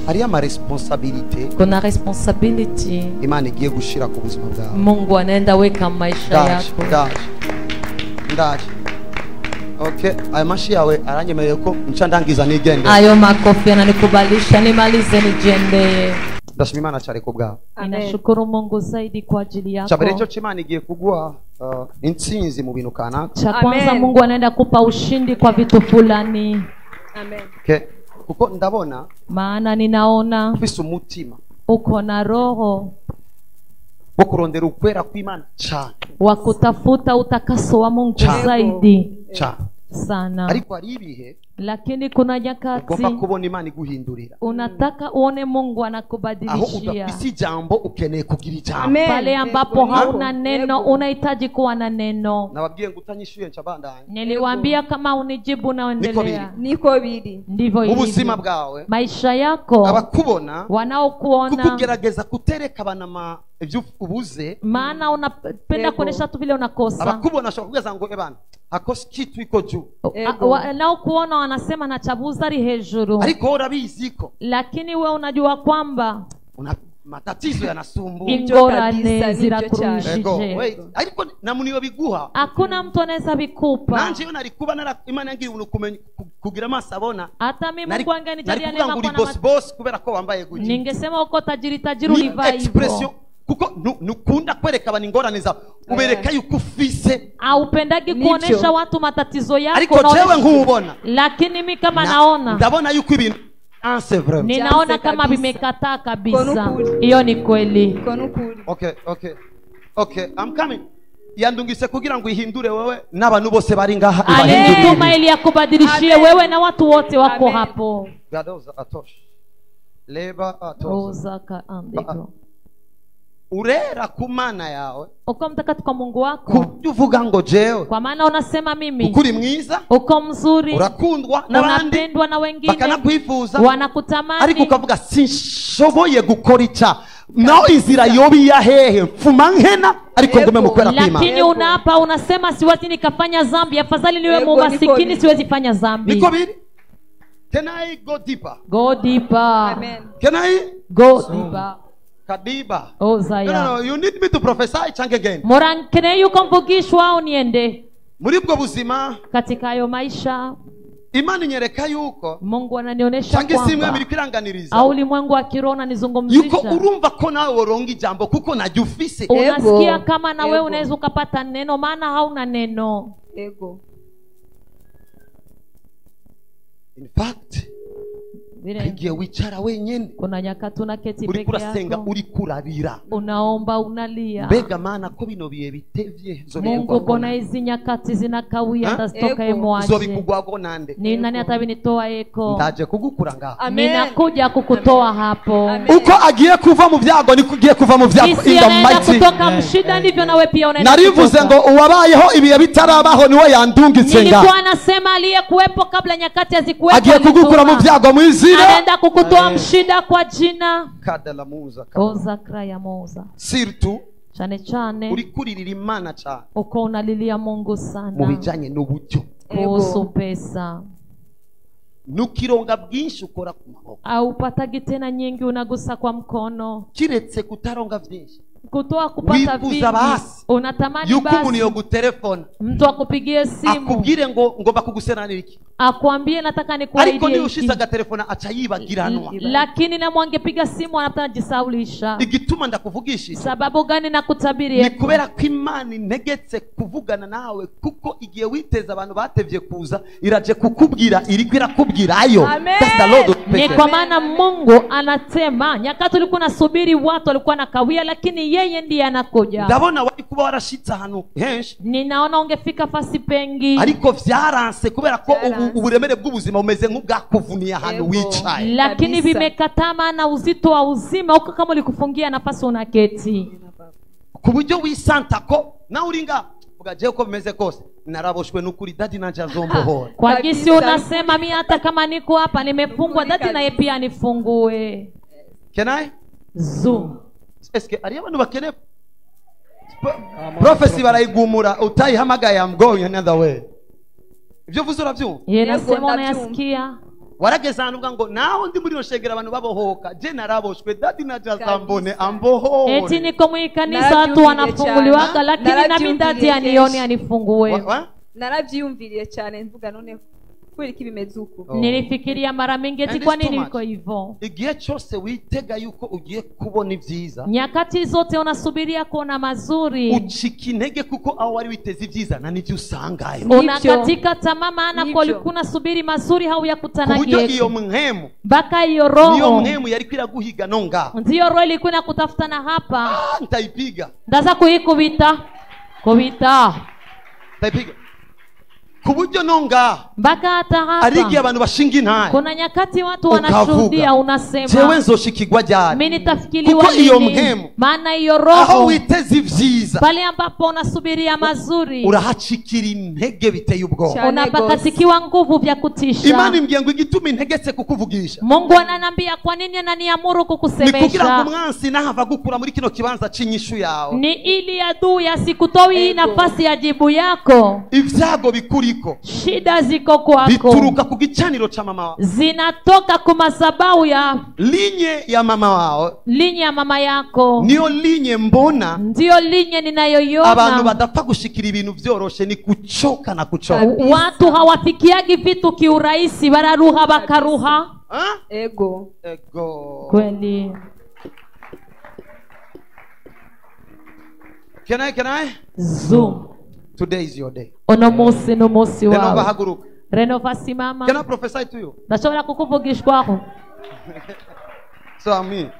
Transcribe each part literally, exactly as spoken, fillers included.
hari ama responsibility kuna responsibility Imana igiye gushira ku buzima bwawe. Mungu anaenda weka maisha yako. Ndaje ndaje okay, aya mashi yawe aranyemereye ko nca ndangiza nigende. Ayo makofi yananikubalisha nimalize nijendeye. Ndashima Imana cyane ku bwawe. Ninashukuru Mungu zaidi kwa ajili yako. Chabere cyo Imana igiye kugwa uh, intsinzi mu bintu kanaka. Cha kwanza Mungu anaenda kupa ushindi kwa vitu fulani. Amen. Okay. Kuko ndabona maana ninaona ufise umutima uko na roho wo kurondera ukwera kw'Imana cyane, wa kutafuta utakaso wa Mungu zaidi cyane sana. Ariko ari ibihe lakini kuna nyakati ugomba kubona Imana iguhindurira. Unataka uone Mungu anakubadilishia. Aho udafise jambo ukeneye kugira ijambo. Pale ambapo hauna neno unahitaji kuwa na neno. Nababwiye ngo utanyishuye ncabandanye. Niliwaambia kama unijibu na uendelea. Niko biri. Ndivyo ilivyo. Ubuzima bwawe. Maisha yako. Abakubona. Wanaokuona. Kukugerageza kutereka banama ibyo ubuze. Maana unapenda kuonesha tu vile unakosa. Abakubona shaka kugaza ngo ebana akosi kitu iko juu. Nao kuona wanasema na chabuzari hejuru. Ariko urabizi ko. Lakini we unajua kwamba una matatizo yanasumbua. Ingorane zirakurushije. Wait, ariko namuniwe biguha. Hakuna mtu anaweza bikupa. Nanje yo narikuba nara Imana yangiye umuntu kumenya kugira masabona. Hata mimi Mungu angenijaliya neema kwa na boss boss kubera ko wambaye guji. Ningesema uko tajiri tajiri ulivaa hivyo. Kuko nukunda kwereka abantu ingorane zawe ubereka yuko ufise aupendagi kuonesha watu matatizo yako. Ariko jewe nkubona, lakini mimi kama naona ndabona yuko ibintu anse vraiment ninaona kama bimekataa kabisa. Hiyo ni kweli. Okay, okay. Okay, I'm coming. Yandungise kugira ngo ihindure wewe n'abantu bose bari ngaha ibahindure. Amen. Ili yakubadilishie wewe na watu wote wako Amen. Hapo. Gadoza atosh. Leba atoza. Ozaka andiko. Urera kumana yawe uko mtakatifu kwa Mungu wako kuvuga ngo jewe kwa maana unasema mimi ukuri mwiza uko mzuri urakundwa n'abandi unapendwa na wengine bakanakwifuza wanakutamani ariko ukavuga sinshoboye gukora icya nao inzira yobi ya hehe mfuma nkena ariko ngume mukwera kwima. Lakini unapa unasema siwezi nikafanya dhambi, afadhali niwe mumasikini siwezi fanya dhambi. Niko biri. Can I go deeper? Go deeper. Amen. Can I go deeper? Kadiba. Oh, Zaya. No, no, no, you need me to prophesy change again. Morankene yuko mvugishwa au niende? Muri bwo buzima katika hayo maisha Imana inyereka yuko Mungu ananionyesha kwamba au ulimwengu wa kiroho unanizungumzisha yuko urumva ko nawe woronga ijambo kuko najya ufise. Unasikia kama na wewe unaweza ukapata neno maana hauna neno. Ego. In fact Igiye wicara wenyene kuna nyakati unaketi peke yako uri kurasenga uri kurarira unaomba unalia mbega mana ko bino biye bitevye Mungu bona hizi nyakati zinakawia ndazitoka emwaje zobikugwago nande ni nani atabinitoa eko ndaje kugukura ngaho ninakuja kukutoa hapo. Amen. Uko agiye kuva mu byago nikugiye kuva mu byago in the mighty kutoka mshida ndivyo nawe pia unaenda narivuze ngo uwabayeho ibiye bitarabaho niwe yandungitse nga nilikuwa anasema aliyekuwepo kabla nyakati hazikuwepo agiye kugukura mu byago mwizi anaenda kukutoa mshida kwa jina kadala muza oza kraya moza sirtu chane chane uri kuririra Imana cyane uko unalilia Mungu sana mu bijanye n'uburyo kuhusu pesa nukironga bwinshi ukora ku maboko au patagi tena nyingi unagusa kwa mkono kiretse kutaronga byinshi kutoa kupata vingi unatamani yuko umuntu yo gutelefona mtu akupigie simu akubwire ngo ngomba kuguseranira iki akwambie nataka nikusaidie ariko ni ushiza gatelefona acha yibagiranwa lakini na mwangepiga simu anapata jisaulisha igituma ndakuvugisha sababu gani nakutabiria ni kubera ko Imana integetse kuvugana nawe kuko igiye witeza abantu batevye kuza iraje kukubwira iriko irakubwira ayo ni kwa maana Mungu anasema nyakati ulikuwa nasubiri watu walikuwa nakawia lakini yeye ndiye anakuja. Ndabona wari kuba warashitse hano henshi ninaona ungefika fasi pengi ariko vyaranse kubera ko uburemere bw'ubuzima umeze nk'ubwakuvuniye hano wicaye lakini vimekataa maana uzito wa uzima uko kama ulikufungia nafasi unaketi ku buryo wisanta ko na uringa ugaje ko bimeze kose naraboshwe n'ukuri dadi nanje azombohora kwa gisi unasema mimi hata kama niko hapa nimefungwa dadi naye pia nifungue. Can I zoom eske ari abantu bakene prophecy barayigumura utayihamagaye I'm going another way ibyo vuze urabyumva yeye nasema unayasikia warageze ahantu uvuga ngo naho ndi muri roshegera abantu babohoka je naraboshwe dadi na jazambone ambohore eti niko mwikanisa watu wanafunguliwaga lakini nami dadi anione anifungue. Naravyumviriye cyane mvuga none kweli kibimeze uko. Oh. Nilifikiria mara mingi eti kwa nini iko hivyo. Igihe cyose witega yuko ugiye kubona ivyiza, nyakati zote unasubiria kuona mazuri, uchiki intege kuko aho wari witeze ivyiza na nivyo usangayo. Unakatika tamaa maana kwa ulikuwa unasubiri mazuri hauyakutana kitu. Kuburyo iyo mhemu baka iyo roho niyo mhemu yari kwiraguhiga nonga. Ndiyo roho ilikuwa inakutafutana hapa. Ah, nitaipiga. Ndaza kuikubita. Kubita. Nitaipiga. Kuburyo nonga mpaka hata hapa arigi abantu bashinga intare, kuna nyakati watu wanashuhudia unasema jewe nzoshikirwa ryari, mimi nitafikiriwa nini, maana hiyo roho aho witeze ivyiza pale ambapo unasubiria mazuri urahacikira intege biteye ubwoba, unapakatikiwa nguvu vya kutisha. Imana imbwiye ngo igituma integetse kukuvugisha. Mungu ananiambia kwa nini ananiamuru kukusemesha, ni kugira ngo mwansi nahava gukura muri kino kibanza cinyishu yawe, ni ili adui asikutowi nafasi ya jibu yako. Ivyago bikuri shida ziko kwako bituruka ku gicaniro cha mama wao, zinatoka ku madhabahu ya linye ya mama wao, linye ya mama yako niyo linye mbona, ndio linye ninayoiona. Abantu badapfa gushikira ibintu vyoroshe ni kuchoka na kuchoka. Watu hawafikiagi vitu kiurahisi, bararuha bakaruha. Ha? Ego ego kweli. Can I can I zoom? Today is your day. Ono musi no musi wawe. Renova haguruka. Renova simama. Can I prophesy to you? Nashobora kukuvugishwaho. So amen.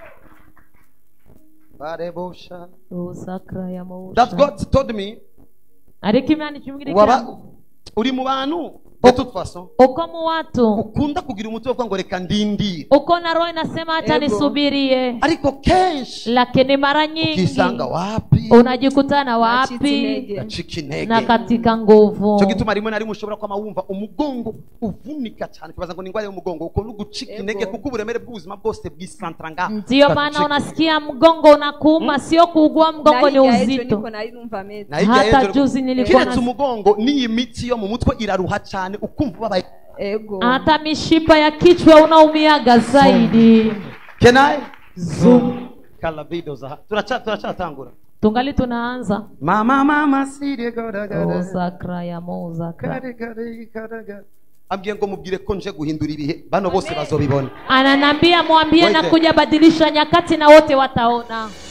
Barebosha. Usakra ya mawusha. That God told me. Ariko Imana ikimbwira waba uri mu bantu de toute façon. Uko mu watu ukunda kugira umuti wo ngo reka ndindire. Uko na roho inasema acha nisubirie. Ariko kenshi lakini mara nyingi ukisanga wapi? Unajikutana wapi? Na katika nguvu. Cyo gituma rimwe na rimwe ushobora kwa mawumva umugongo uvunika cyane kibaza ngo ningware umugongo uko nugucika intege kuko uburemere bw'ubuzima bwose bw'isantranga. Ndio maana unasikia mgongo unakuuma, hmm? Sio kuugua mgongo ni uzito. Hata juzi nilikuwa na umugongo ni imiti yo mu mutwe iraruha cyane ukumva babaye. Ego. Hata mishipa ya kichwa unaumiaga zaidi. Can I zoom? Kalabido za turacha turachatangura. Tungali tunaanza. Mama mama siri godaga. Osakra ya mozakra. Kare kare kare. Ambye ngo mubwire ko nje guhindura ibihe bano bose bazobibona. Ananambia mwambie na kuja badilisha nyakati na wote wataona.